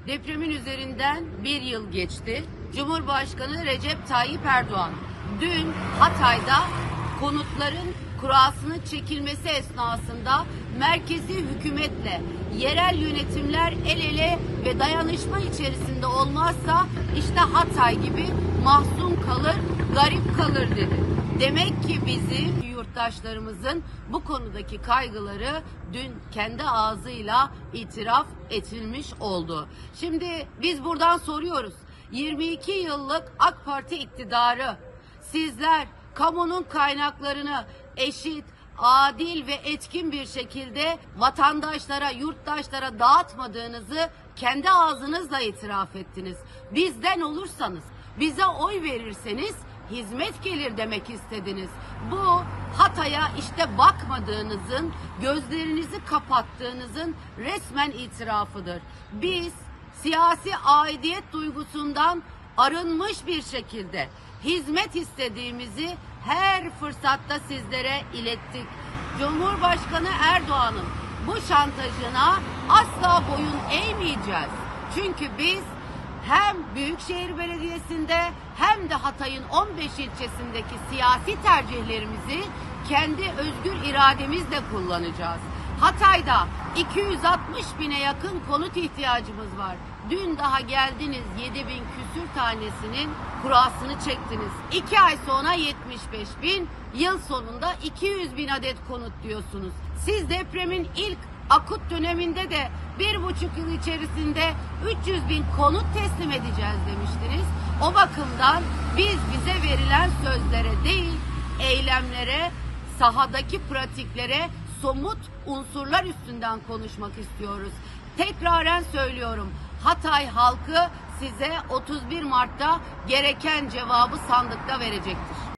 Depremin üzerinden bir yıl geçti. Cumhurbaşkanı Recep Tayyip Erdoğan dün Hatay'da konutların kurasının çekilmesi esnasında merkezi hükümetle yerel yönetimler el ele ve dayanışma içerisinde olmazsa işte Hatay gibi mahzun kalır, garip kalır dedi. Demek ki bizim yurttaşlarımızın bu konudaki kaygıları dün kendi ağzıyla itiraf edilmiş oldu. Şimdi biz buradan soruyoruz. 22 yıllık AK Parti iktidarı, sizler kamunun kaynaklarını eşit, adil ve etkin bir şekilde vatandaşlara, yurttaşlara dağıtmadığınızı kendi ağzınızla itiraf ettiniz. Bizden olursanız, bize oy verirseniz hizmet gelir demek istediniz. Bu Hatay'a işte bakmadığınızın, gözlerinizi kapattığınızın resmen itirafıdır. Biz siyasi aidiyet duygusundan arınmış bir şekilde hizmet istediğimizi her fırsatta sizlere ilettik. Cumhurbaşkanı Erdoğan'ın bu şantajına asla boyun eğmeyeceğiz. Çünkü biz hem Büyükşehir Belediyesi'nde hem de Hatay'ın 15 ilçesindeki siyasi tercihlerimizi kendi özgür irademizle kullanacağız. Hatay'da 260 bine yakın konut ihtiyacımız var. Dün daha geldiniz 7.000 küsür tanesinin kurasını çektiniz. 2 ay sonra 75 bin, yıl sonunda 200 bin adet konut diyorsunuz. Siz depremin ilk akut döneminde de 1,5 yıl içerisinde 300 bin konut teslim edeceğiz demiştiniz. O bakımdan biz bize verilen sözlere değil, eylemlere, sahadaki pratiklere, somut unsurlar üstünden konuşmak istiyoruz. Tekraren söylüyorum, Hatay halkı size 31 Mart'ta gereken cevabı sandıkta verecektir.